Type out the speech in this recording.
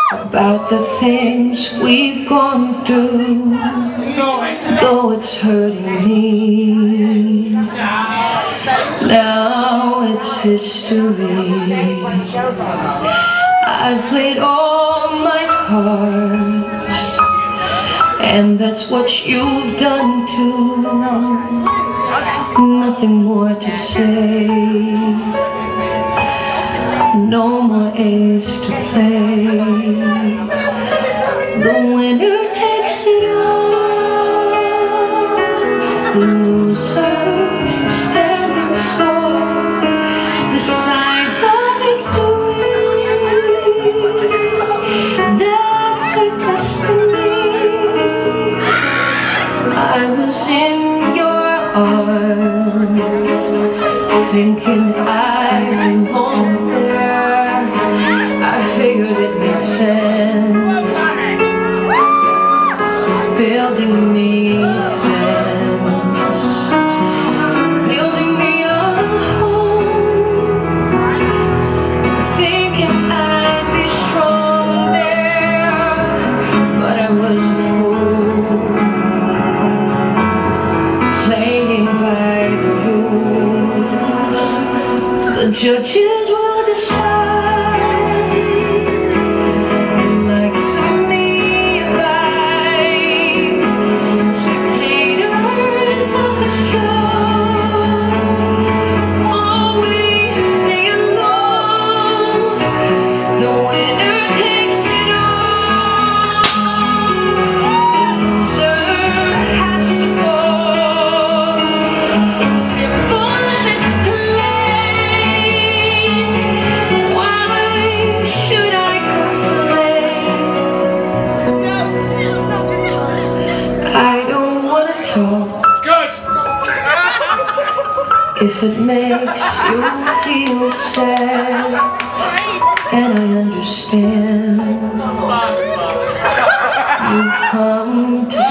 about the things we've gone through, though it's hurting me. Now it's history. I've played all my cards, and that's what you've done too. Nothing more to say, no more ace to play. The winner takes it all, the loser standing strong beside the victory. That's our destiny. I was in your arms, thinking I belonged there. I figured it made sense, building me a fence, building me a home, thinking I'd be strong there, but I was a fool, playing by the rules. The judges will decide the likes of me by spectators of the show, always singing low. The winner takes it all, the loser has to fall. It's simple and it's if it makes you feel sad, and I understand, you've come to